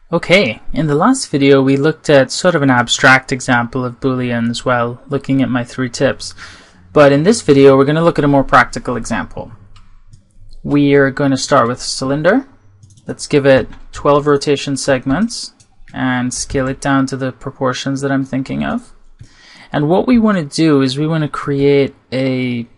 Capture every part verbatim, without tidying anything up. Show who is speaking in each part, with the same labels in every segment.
Speaker 1: Okay, in the last video we looked at sort of an abstract example of Booleans while looking at my three tips. But in this video we're going to look at a more practical example. We are going to start with a cylinder. Let's give it twelve rotation segments and scale it down to the proportions that I'm thinking of. And what we want to do is we want to create a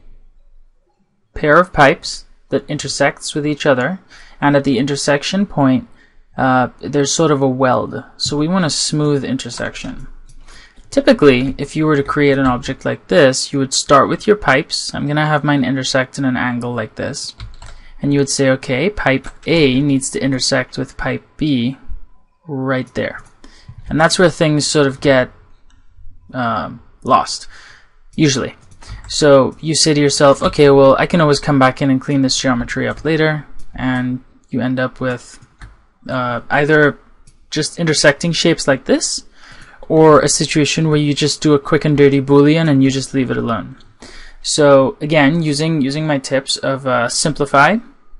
Speaker 1: pair of pipes that intersects with each other, and at the intersection point Uh, there's sort of a weld, so we want a smooth intersection. Typically, if you were to create an object like this, you would start with your pipes. I'm going to have mine intersect in an angle like this, and you would say, okay, pipe A needs to intersect with pipe B right there. And that's where things sort of get uh, lost, usually. So you say to yourself, okay, well, I can always come back in and clean this geometry up later, and you end up with Uh, either just intersecting shapes like this, or a situation where you just do a quick and dirty Boolean and you just leave it alone. So again, using using my tips of uh, simplify,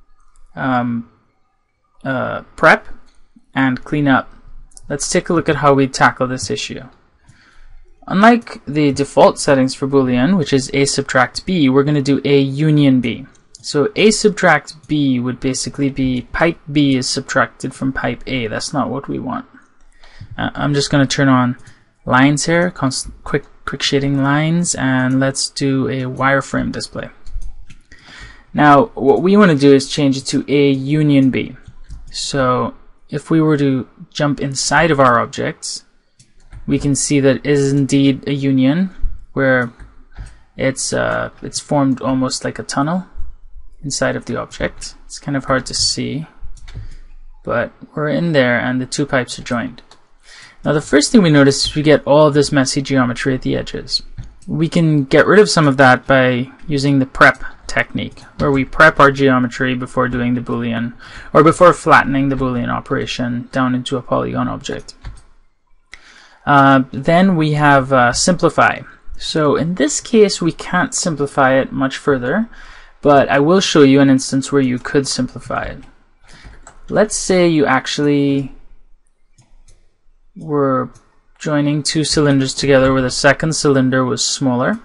Speaker 1: um, uh, prep, and clean up, let's take a look at how we tackle this issue. Unlike the default settings for Boolean, which is A subtract B, we're going to do A union B. So A subtract B would basically be pipe B is subtracted from pipe A. That's not what we want. Uh, I'm just going to turn on lines here, quick quick shading lines, and let's do a wireframe display. Now what we want to do is change it to A union B. So if we were to jump inside of our objects, we can see that it is indeed a union, where it's uh, it's formed almost like a tunnel inside of the object. It's kind of hard to see, but we're in there and the two pipes are joined. Now the first thing we notice is we get all of this messy geometry at the edges. We can get rid of some of that by using the prep technique, where we prep our geometry before doing the Boolean, or before flattening the Boolean operation down into a polygon object. Uh, then we have uh, simplify. So in this case we can't simplify it much further, but I will show you an instance where you could simplify it. Let's say you actually were joining two cylinders together where the second cylinder was smaller.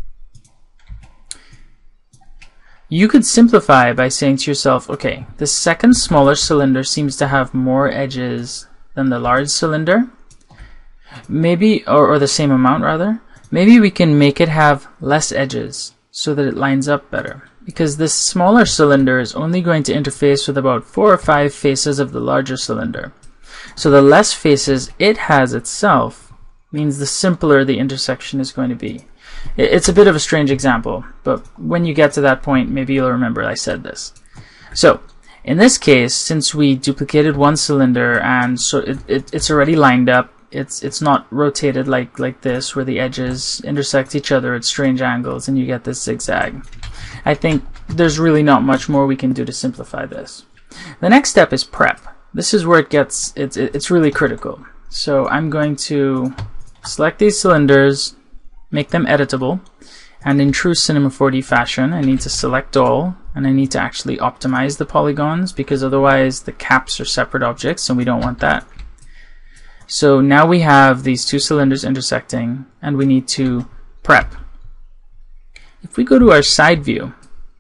Speaker 1: You could simplify by saying to yourself, okay, the second smaller cylinder seems to have more edges than the large cylinder. Maybe, or, or the same amount rather. Maybe we can make it have less edges so that it lines up better, because this smaller cylinder is only going to interface with about four or five faces of the larger cylinder. So the less faces it has itself means the simpler the intersection is going to be. It's a bit of a strange example, but when you get to that point, maybe you'll remember I said this. So in this case, since we duplicated one cylinder and so it, it, it's already lined up, It's it's not rotated like like this, where the edges intersect each other at strange angles and you get this zigzag. I think there's really not much more we can do to simplify this. The next step is prep. This is where it gets it's it's really critical. So I'm going to select these cylinders, make them editable, and in true Cinema four D fashion, I need to select all, and I need to actually optimize the polygons, because otherwise the caps are separate objects and we don't want that. So now we have these two cylinders intersecting, and we need to prep. If we go to our side view,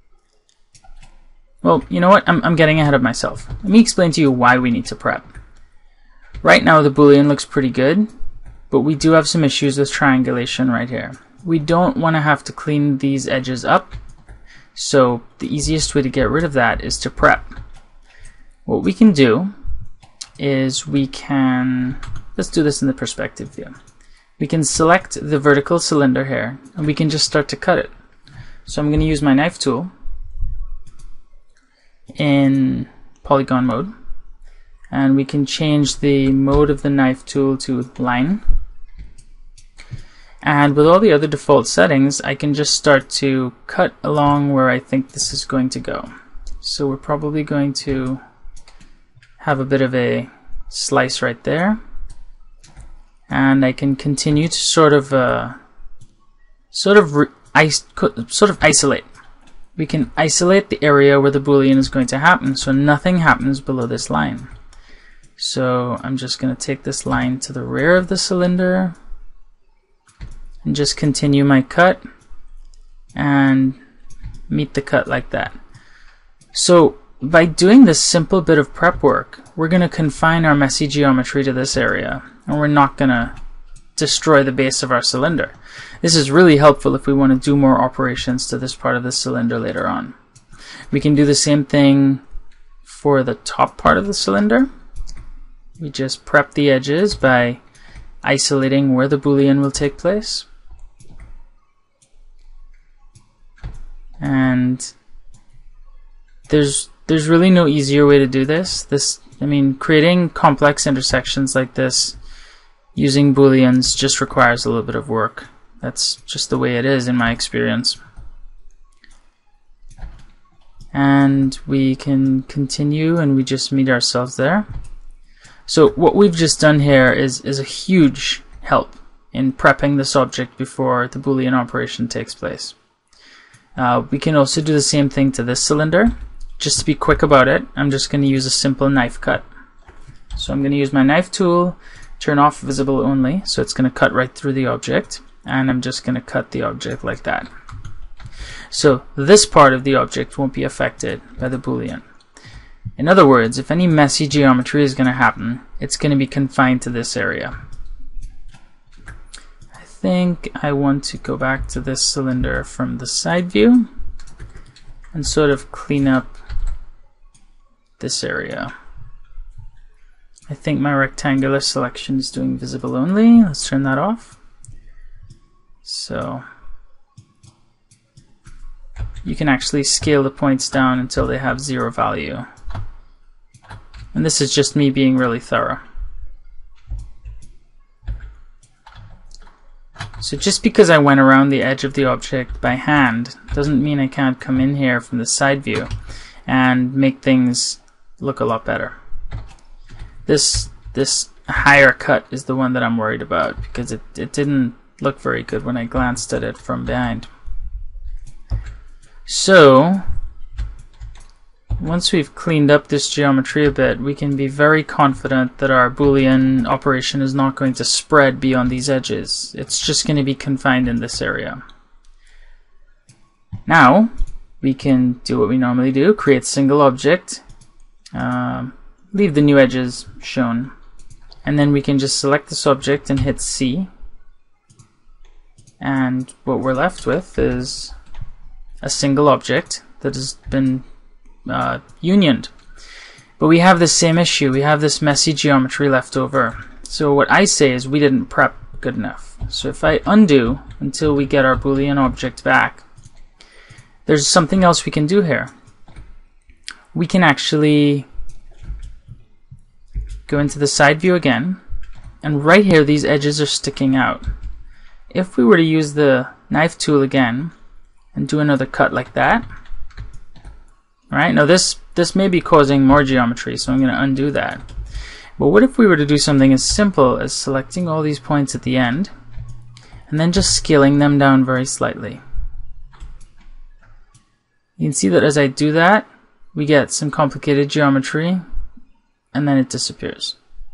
Speaker 1: well, you know what? I'm, I'm getting ahead of myself. Let me explain to you why we need to prep. Right now the Boolean looks pretty good, but we do have some issues with triangulation right here. We don't want to have to clean these edges up, so the easiest way to get rid of that is to prep. What we can do is we can, let's do this in the perspective view. We can select the vertical cylinder here, and we can just start to cut it. So I'm going to use my knife tool in polygon mode, and we can change the mode of the knife tool to line. And with all the other default settings, I can just start to cut along where I think this is going to go. So we're probably going to have a bit of a slice right there, and I can continue to sort of uh, sort of is sort of isolate. We can isolate the area where the Boolean is going to happen, so nothing happens below this line. So I'm just going to take this line to the rear of the cylinder and just continue my cut and meet the cut like that. So by doing this simple bit of prep work, we're going to confine our messy geometry to this area, and we're not going to destroy the base of our cylinder. This is really helpful if we want to do more operations to this part of the cylinder later on. We can do the same thing for the top part of the cylinder. We just prep the edges by isolating where the Boolean will take place. And there's there's really no easier way to do this. This I mean, creating complex intersections like this using Booleans just requires a little bit of work. That's just the way it is in my experience. And we can continue, and we just meet ourselves there. So what we've just done here is, is a huge help in prepping this object before the Boolean operation takes place. Uh, we can also do the same thing to this cylinder. Just to be quick about it, I'm just going to use a simple knife cut. So I'm going to use my knife tool, turn off visible only, so it's going to cut right through the object, and I'm just going to cut the object like that. So this part of the object won't be affected by the Boolean. In other words, if any messy geometry is going to happen, it's going to be confined to this area. I think I want to go back to this cylinder from the side view and sort of clean up this area. I think my rectangular selection is doing visible only. Let's turn that off. So you can actually scale the points down until they have zero value. And this is just me being really thorough. So just because I went around the edge of the object by hand doesn't mean I can't come in here from the side view and make things look a lot better. This this higher cut is the one that I'm worried about, because it, it didn't look very good when I glanced at it from behind. So once we've cleaned up this geometry a bit, we can be very confident that our Boolean operation is not going to spread beyond these edges. It's just going to be confined in this area. Now we can do what we normally do, create single object, um, leave the new edges shown, and then we can just select this object and hit C, and what we're left with is a single object that has been uh, unioned. But we have the same issue. We have this messy geometry left over. So what I say is we didn't prep good enough. So if I undo until we get our Boolean object back, there's something else we can do here. We can actually go into the side view again, and right here these edges are sticking out. If we were to use the knife tool again and do another cut like that, right? Now this this may be causing more geometry, so I'm going to undo that. But what if we were to do something as simple as selecting all these points at the end and then just scaling them down very slightly? You can see that as I do that, we get some complicated geometry, and then it disappears.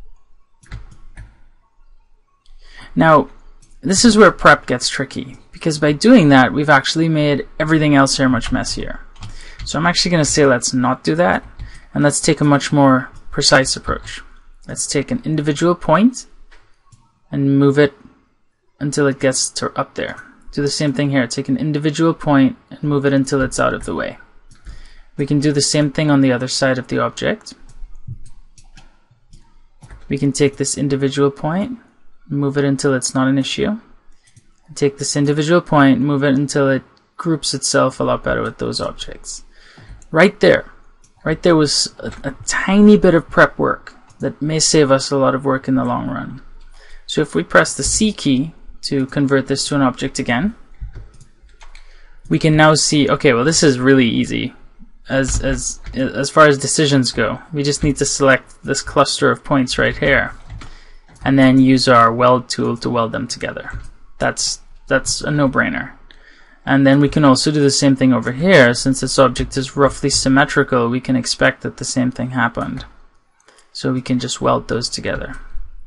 Speaker 1: Now, this is where prep gets tricky, because by doing that, we've actually made everything else here much messier. So I'm actually going to say let's not do that, and let's take a much more precise approach. Let's take an individual point and move it until it gets to up there. Do the same thing here. Take an individual point and move it until it's out of the way. We can do the same thing on the other side of the object. We can take this individual point, move it until it's not an issue. Take this individual point, move it until it groups itself a lot better with those objects. Right there, right there was a, a tiny bit of prep work that may save us a lot of work in the long run. So if we press the C key to convert this to an object again, we can now see, okay, well this is really easy. As, as, as far as decisions go, we just need to select this cluster of points right here and then use our weld tool to weld them together. That's, that's a no-brainer. And then we can also do the same thing over here. Since this object is roughly symmetrical, we can expect that the same thing happened. So we can just weld those together.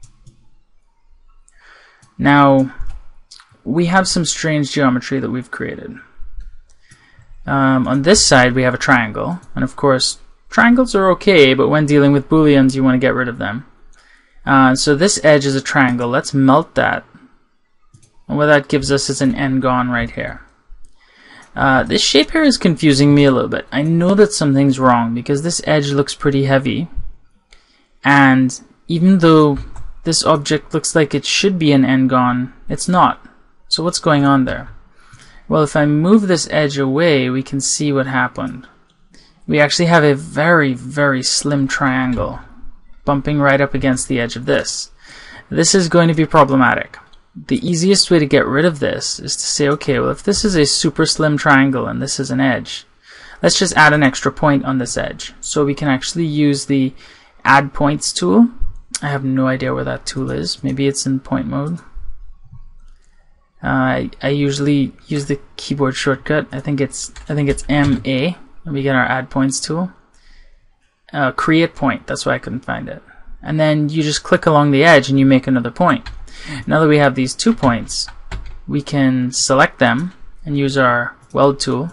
Speaker 1: Now, we have some strange geometry that we've created. Um, on this side we have a triangle, and of course triangles are okay, but when dealing with Booleans you want to get rid of them. Uh, so this edge is a triangle. Let's melt that, and what that gives us is an n-gon right here. Uh, this shape here is confusing me a little bit. I know that something's wrong because this edge looks pretty heavy, and even though this object looks like it should be an n-gon, it's not. So what's going on there? Well, if I move this edge away, we can see what happened. We actually have a very, very slim triangle bumping right up against the edge of this. This is going to be problematic. The easiest way to get rid of this is to say, okay, well, if this is a super slim triangle and this is an edge, let's just add an extra point on this edge. So we can actually use the Add Points tool. I have no idea where that tool is. Maybe it's in point mode. Uh, I, I usually use the keyboard shortcut. I think it's I think it's M A, and we get our Add Points tool. Uh, create point. That's why I couldn't find it. And then you just click along the edge and you make another point. Now that we have these two points, we can select them and use our weld tool,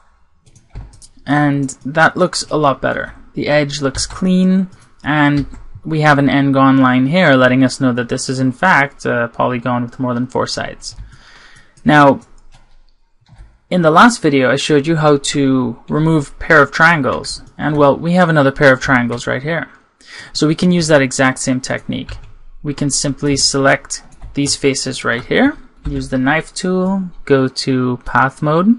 Speaker 1: and that looks a lot better. The edge looks clean, and we have an n-gon line here letting us know that this is in fact a polygon with more than four sides. Now, in the last video I showed you how to remove a pair of triangles, and well, we have another pair of triangles right here. So we can use that exact same technique. We can simply select these faces right here, use the knife tool, go to path mode,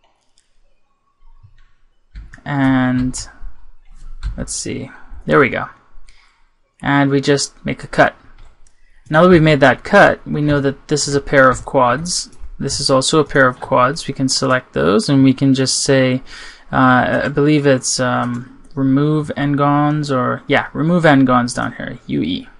Speaker 1: and let's see, there we go. And we just make a cut. Now that we've made that cut, we know that this is a pair of quads. This is also a pair of quads. We can select those and we can just say, uh, I believe it's um, remove n-gons, or yeah, remove n-gons down here, U E.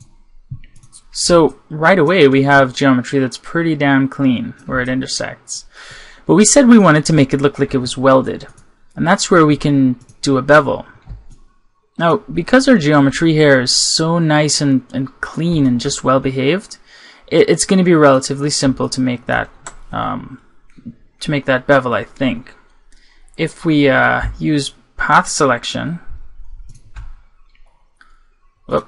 Speaker 1: So right away we have geometry that's pretty damn clean where it intersects. But we said we wanted to make it look like it was welded, and that's where we can do a bevel. Now, because our geometry here is so nice and, and clean and just well behaved, it, it's going to be relatively simple to make that um, to make that bevel, I think. If we uh, use path selection, whoop,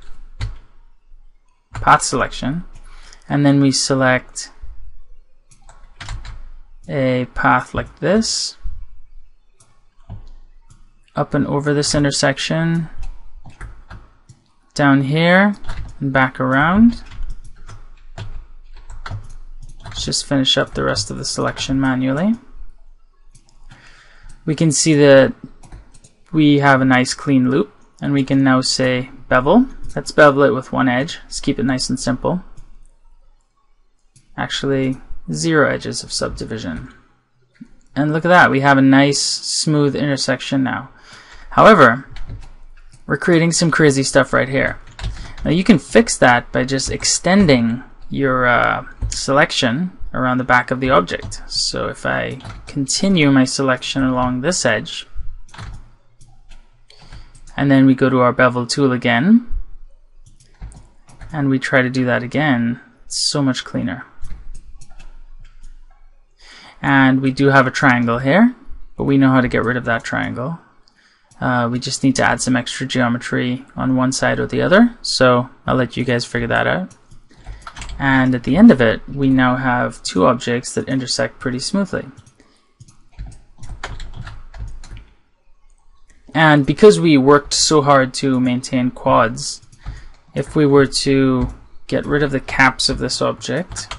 Speaker 1: path selection, and then we select a path like this, up and over this intersection, down here, and back around. Let's just finish up the rest of the selection manually. We can see that we have a nice clean loop, and we can now say bevel. Let's bevel it with one edge. Let's keep it nice and simple. Actually, zero edges of subdivision. And look at that, we have a nice smooth intersection now. However, we're creating some crazy stuff right here. Now you can fix that by just extending your uh, selection around the back of the object. So if I continue my selection along this edge, and then we go to our bevel tool again, and we try to do that again, it's so much cleaner. And we do have a triangle here, but we know how to get rid of that triangle. Uh, we just need to add some extra geometry on one side or the other, so I'll let you guys figure that out. And at the end of it, we now have two objects that intersect pretty smoothly. And because we worked so hard to maintain quads, if we were to get rid of the caps of this object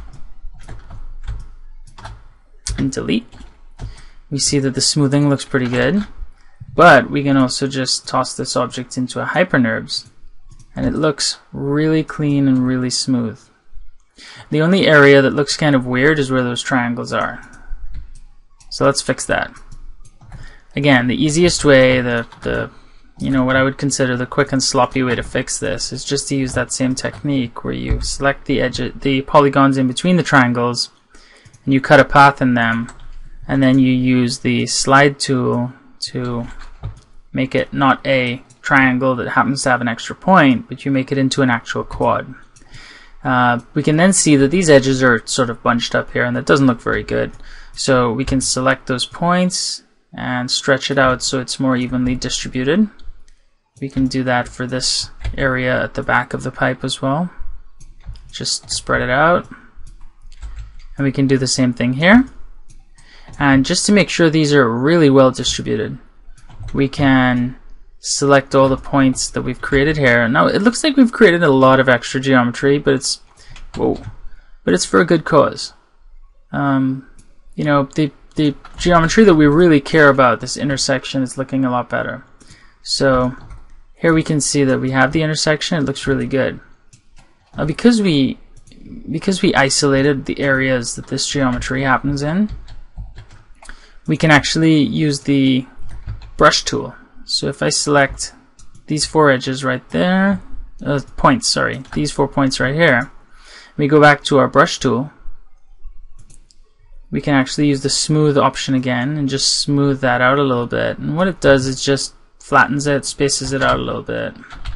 Speaker 1: and delete, we see that the smoothing looks pretty good. But we can also just toss this object into a hyperNURBS, and it looks really clean and really smooth. The only area that looks kind of weird is where those triangles are. So let's fix that. Again, the easiest way, the, the you know, what I would consider the quick and sloppy way to fix this is just to use that same technique where you select the edge, the polygons in between the triangles, and you cut a path in them, and then you use the slide tool to make it not a triangle that happens to have an extra point, but you make it into an actual quad. Uh, we can then see that these edges are sort of bunched up here, and that doesn't look very good. So we can select those points and stretch it out so it's more evenly distributed. We can do that for this area at the back of the pipe as well. Just spread it out. And we can do the same thing here. And just to make sure these are really well distributed, we can select all the points that we've created here. Now it looks like we've created a lot of extra geometry, but it's whoa, but it's for a good cause. Um, you know, the the geometry that we really care about, this intersection, is looking a lot better. So here we can see that we have the intersection. It looks really good. Now because we because we isolated the areas that this geometry happens in, we can actually use the brush tool. So if I select these four edges right there, uh, points, sorry, these four points right here, we go back to our brush tool, we can actually use the smooth option again and just smooth that out a little bit. And what it does is just flattens it, spaces it out a little bit.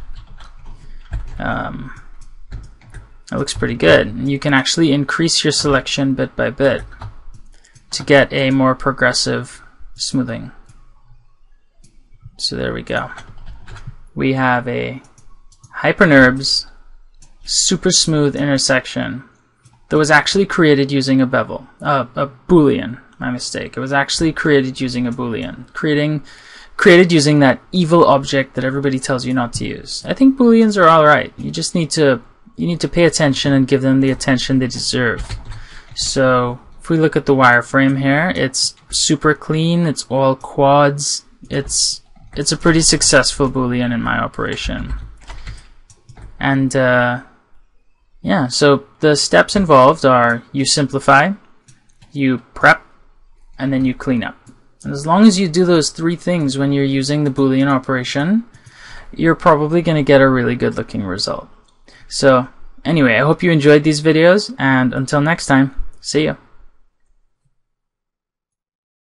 Speaker 1: Um, that looks pretty good. And you can actually increase your selection bit by bit to get a more progressive smoothing. So there we go. We have a Hypernerbs super smooth intersection that was actually created using a bevel, uh, a Boolean. My mistake. It was actually created using a Boolean, creating, created using that evil object that everybody tells you not to use. I think Booleans are all right. You just need to you need to pay attention and give them the attention they deserve. So if we look at the wireframe here, it's super clean. It's all quads. It's It's a pretty successful Boolean in my operation. And uh, yeah, so the steps involved are you simplify, you prep, and then you clean up. And as long as you do those three things when you're using the Boolean operation, you're probably going to get a really good looking result. So anyway, I hope you enjoyed these videos, and until next time, see ya.